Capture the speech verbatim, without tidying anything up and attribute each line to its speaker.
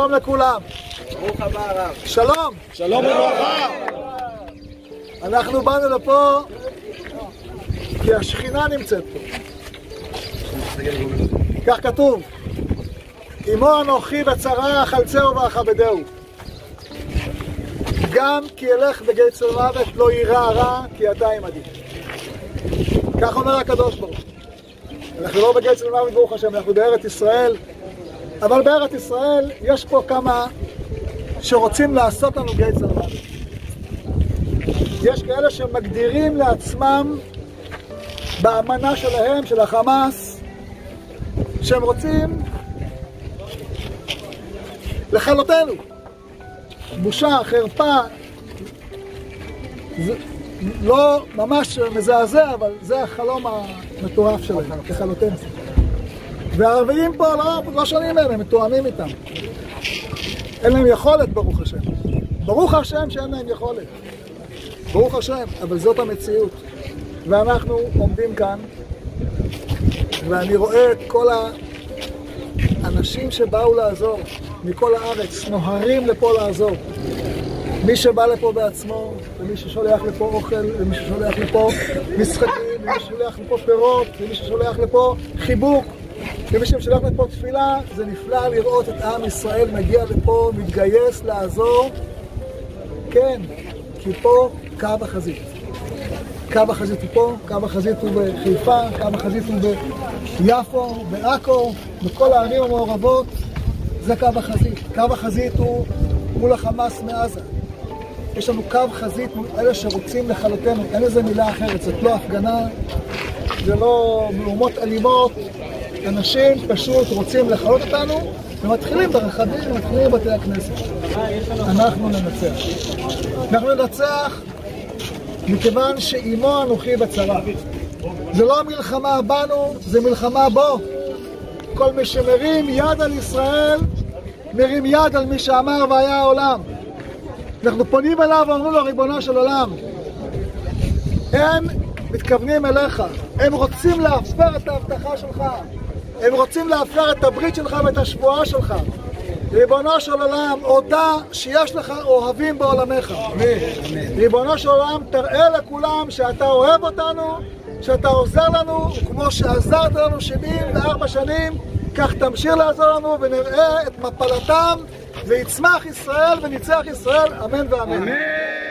Speaker 1: שלום לכולם.
Speaker 2: ברוך הבא הרב.
Speaker 1: שלום.
Speaker 2: שלום וברכה.
Speaker 1: אנחנו באנו לפה כי השכינה נמצאת פה. כך כתוב, עמו אנוכי בצרה חלצהו ואכבדהו. גם כי ילך בגיא צל מוות לא יירא רע כי אתה עמדי. כך אומר הקדוש ברוך הוא. אנחנו לא בגיא צל מוות ברוך השם, אנחנו בארץ ישראל, אבל בארץ ישראל יש פה כמה שרוצים לעשות לנו גיא צל מוות. יש כאלה שמגדירים לעצמם באמנה שלהם, של החמאס, שהם רוצים לכלותנו. בושה, חרפה, זה לא ממש מזעזע, אבל זה החלום המטורף שלהם, לכלותנו. והערבים פה לא, לא שונים מהם, הם מתואמים איתם. אין להם יכולת, ברוך השם. ברוך השם שאין להם יכולת. ברוך השם, אבל זאת המציאות. ואנחנו עומדים כאן, ואני רואה את כל האנשים שבאו לעזור, מכל הארץ, נוהרים לפה לעזור. מי שבא לפה בעצמו, ומי ששולח לפה אוכל, ומי ששולח לפה משחקים, ומי ששולח לפה פירות, ומי ששולח לפה חיבוק, ומי ששולח לפה תפילה. זה נפלא לראות את עם ישראל מגיע לפה, מתגייס לעזור. כן, כי פה קו החזית. קו החזית הוא פה, קו החזית הוא בחיפה, קו החזית הוא ביפו, בעכו, בכל הערים המעורבות. זה קו החזית. קו החזית הוא מול החמאס מעזה. יש לנו קו חזית מול אלה שרוצים לכלותנו. אין איזה מילה אחרת, זאת לא הפגנה, זה לא מהומות אלימות. אנשים פשוט רוצים לכלות אותנו, ומתחילים ברכבים, ומתחילים בבתי הכנסת. אנחנו ננצח. אנחנו ננצח מכיוון שעימו אנוכי בצרה. זה לא מלחמה בנו, זה מלחמה בו. כל מי שמרים יד על ישראל, מרים יד על מי שאמר והיה העולם. אנחנו פונים אליו ואומרים לו, ריבונו של עולם, הם מתכוונים אליך, הם רוצים להפר את ההבטחה שלך, הם רוצים להפר את הברית שלך ואת השבועה שלך. ריבונו של עולם, הודע שיש לך אוהבים בעולמך. ריבונו של עולם, תראה לכולם שאתה אוהב אותנו, שאתה עוזר לנו, כמו שעזרת לנו שבעים וארבע שנים, כך תמשיך לעזור לנו ונראה את מפלתם ויצמח ישראל וניצח ישראל, אמן ואמן.